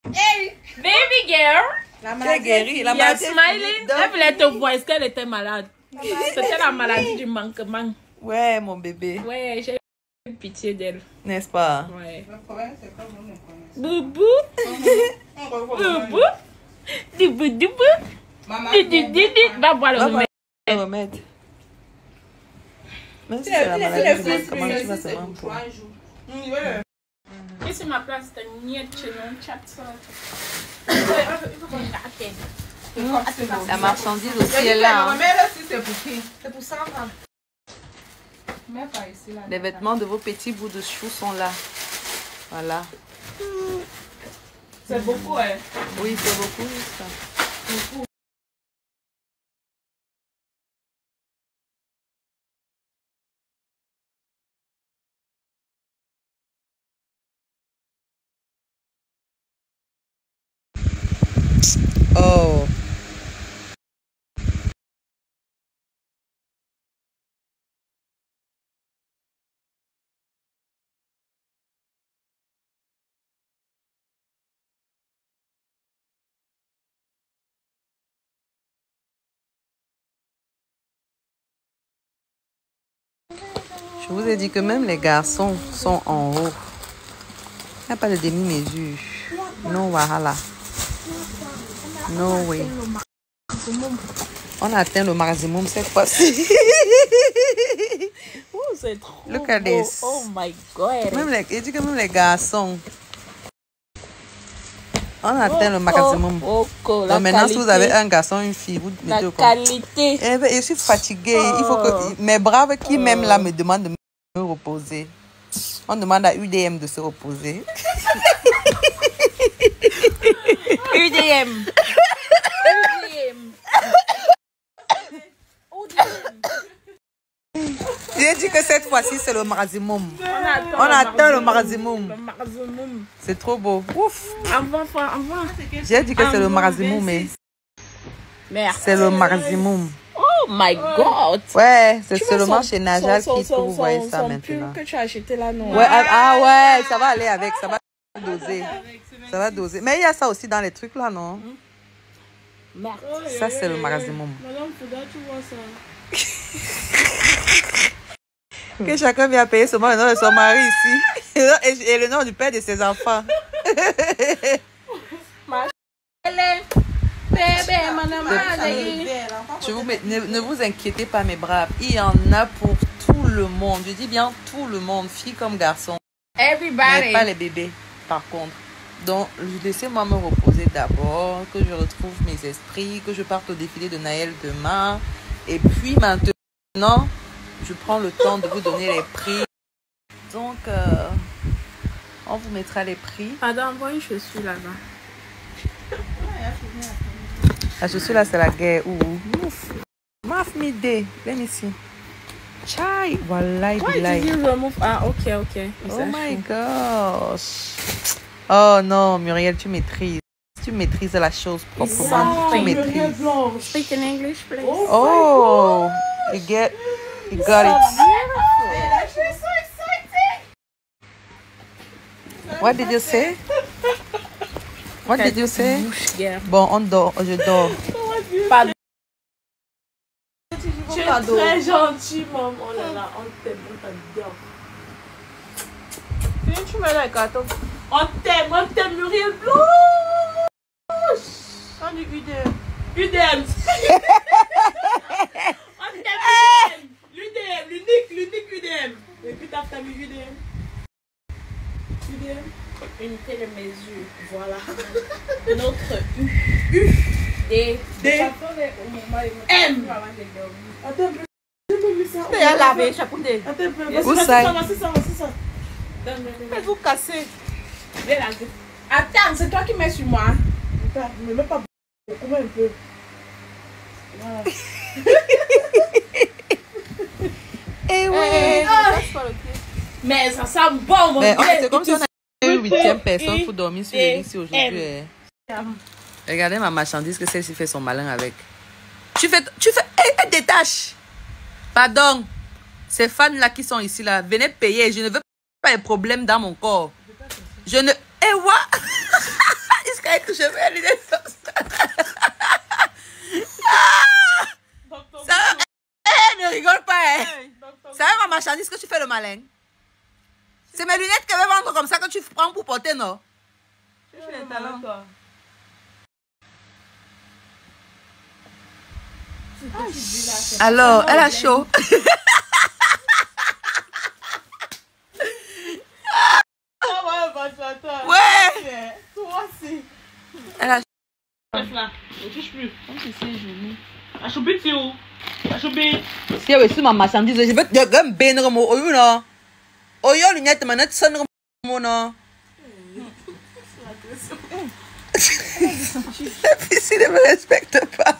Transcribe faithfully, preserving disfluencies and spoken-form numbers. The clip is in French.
Hey, baby girl. La maladie guérie. La maladie smiling. Elle voulait te voir. Est-ce qu'elle était malade? C'était la maladie du manquement. Ouais, mon bébé. Ouais, j'ai eu pitié d'elle. N'est-ce pas? Ouais. Le problème, c'est comme on ne connaît. Boubou. Boubou. Dibou, dibou. Didi, didi. Va boire le remède. Le remède. Même si c'est la maladie du manquement, tu vas se rendre pour. Et c'est ma place, t'as une niette chez nous, chat ça. La marchandise aussi est là. Mais là aussi, c'est pour qui? C'est pour ça. Les vêtements de vos petits bouts de chou sont là. Voilà. C'est beaucoup, hein? Oui, c'est beaucoup, ça. Beaucoup. Oh. Je vous ai dit que même les garçons sont en haut. Il n'y a pas de demi-mesure. No wahala. No way. On a atteint le maximum cette fois-ci. Oh, c'est trop Look at beau. this. Oh my God. Même les, il dit que même les garçons. On a atteint oh, le maximum. Oh, oh, Donc maintenant, qualité. Si vous avez un garçon, une fille, vous mettez au La qualité. Eh ben, je suis fatiguée. Oh. Il faut que mes braves qui oh. Même là me demandent de me reposer. On demande à U D M de se reposer. U D M. J'ai dit que cette fois-ci, c'est le maximum. On atteint, On atteint le maximum. maximum. C'est trop beau. Ouf. J'ai dit que c'est le maximum, mais c'est le maximum. Oh my God. Ouais, c'est seulement chez Najal qui que vous voyez ça maintenant. Que tu as acheté là, non? Ouais, ah ouais, ça va aller avec, ça va doser. Ça va doser. Mais il y a ça aussi dans les trucs là, non? Merde. Ça, c'est le maximum. Madame, faudra tu vois ça. Que chacun vient payer seulement le nom de son mari ici. Et le nom du père de ses enfants. Je vous mets, ne, ne vous inquiétez pas, mes braves. Il y en a pour tout le monde. Je dis bien tout le monde, filles comme garçons. Everybody. Mais pas les bébés, par contre. Donc, laissez-moi me reposer d'abord, que je retrouve mes esprits, que je parte au défilé de Naël demain. Et puis maintenant, je prends le temps de vous donner les prix. Donc, euh, on vous mettra les prix. Pardon, moi, je suis là-bas. La chaussure là, c'est la guerre. Ouh, ouf. Maf midé. Viens ici. Chai. Voilà, il est. Ah, ok, ok. Oh my gosh. Oh non, Muriel, tu maîtrises. Tu maîtrises la chose proprement. Tu maîtrises. Speak in English, please. Oh, you get, you got it. What did you say? What did you say? Bon, on dort, je dors. Pardon. Tu es très gentil, maman. Oh là là, on t'aime, on t'adore. Viens, tu mets le gâteau. On t'aime, on t'aime, Muriel Blanche. On dit U D M. U D M. On t'aime, U D M. L'unique, l'unique U D M. Et puis t'as mis U D M. U D M. Unité de mesure, voilà. Notre U. U. D. D. M. Attends un peu. C'est à laver, chapeauté. Attends un peu. Où ça? C'est ça, c'est ça, c'est ça. Faites-vous casser. Viens là. Attends, c'est toi qui mets sur moi. Attends, ne mets pas beaucoup, un peu. Voilà. Eh oui. Mais ça sent bon, mon Mais Dieu. c'est comme si on avait une huitième personne pour dormir sur le lit ici aujourd'hui. Regardez ma marchandise que celle-ci fait son malin avec. Tu fais... Tu fais... Elle, elle détache. Pardon. Ces fans-là qui sont ici, là, venez payer. Je ne veux pas de problème dans mon corps. Je ne... Eh, what? Est-ce que tête que je veux les lunettes comme ça. Docteur Ça Bouchou. eh, ne rigole pas, hein. Hey, Docteur Ça va ma marchandise que tu fais le malin. C'est mes lunettes que je vais vendre comme ça que tu prends pour porter, non? Bouchou. Je suis les talents, toi. Alors, elle a chaud. Ah ouais, bah, j'attends. Ouais. Toi aussi. Elle a Laisse là. Ne touche plus. Comme c'est si joli. Achoubi, tu es où? Achoubi. Si elle reçu ma marchandise, je vais te dire que ben remo oyo non. Oyo lunettes maintenant tu sonnes remo non. Et puis s'il ne me respecte pas.